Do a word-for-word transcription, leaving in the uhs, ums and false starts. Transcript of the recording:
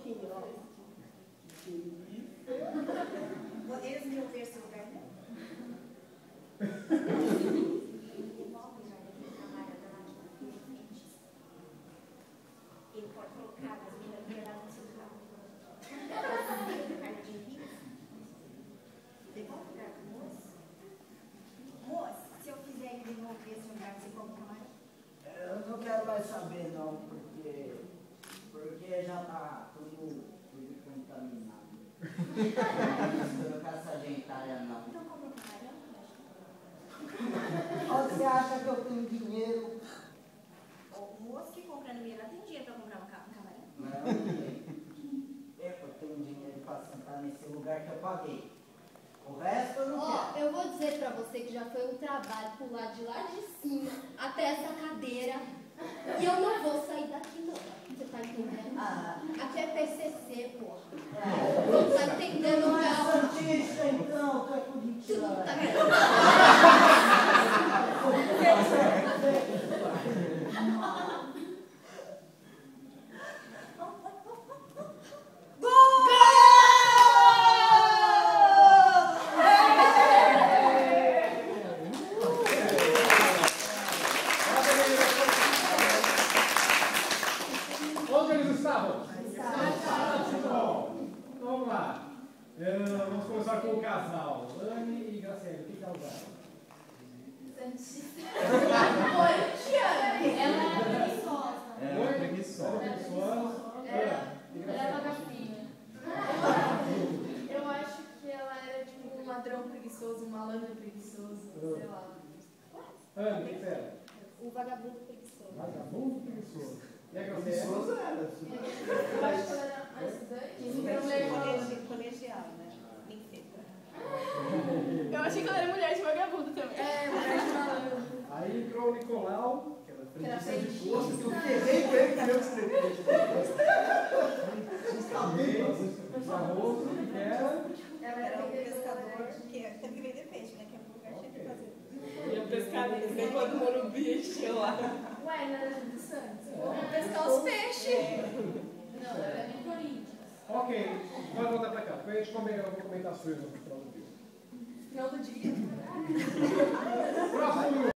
pouquinho, ó. Eles me ouvir esse lugar, né? Ele pode colocar as minhas viradas no seu carro. Devolve o lugar pro moço. Moço, se eu fizer ele devolver esse lugar, você compra mais? Eu não quero mais saber, não, porque, porque já está tudo, tudo contaminado. Não quero essa gentalha, não. Então compra um camarão? Você acha que eu tenho dinheiro? O moço que compra no Miranda tem dinheiro para comprar um camarão? Não, não tenho. Eu tenho dinheiro para sentar nesse lugar que eu paguei. O resto eu não Ó, quero. eu vou dizer pra você que já foi um trabalho pular de lá de cima até essa cadeira. E eu não vou sair daqui, não. Você tá entendendo? Ah. Aqui é P C C, porra. É. Não tá entendendo, Não é não. santista, então, tu é Tu corintiano. não tá Onde eles estavam? Bom, vamos lá. É, vamos começar com o casal. Anne e Graciela, o que causaram? Santista. Oi, Tiana. Ela é preguiçosa. É, preguiçosa. Preguiçosa. Ela é vagabunda. Eu acho que ela era tipo um ladrão preguiçoso, um malandro preguiçoso, sei lá. Anne, o que você era? O vagabundo preguiçoso. Vagabundo preguiçoso. E a Graciela? Preguiçoso era. Eu acho que ela era a estudante, então Colegi- Colegial, né? Tem que ser. eu achei que ela era mulher de vagabundo também. É, mulher de malandro. Aí entrou o Nicolau. Que era feio de Poxa, eu quebrei com ele que eu escrevi. Barroso, que era. Ela Era era um pescador pescador. que teve que vender peixe, né? Que é um lugar cheio de fazer. Ia pescar nele, vem quando o Morumbi encheu lá. Ué, não era do Santos? Vamos pescar os peixes. Não, ela era de Corinthians. Ok, pode voltar pra cá. Depois a gente comenta, eu vou comentar as coisas no final do vídeo. Final do dia. Próximo.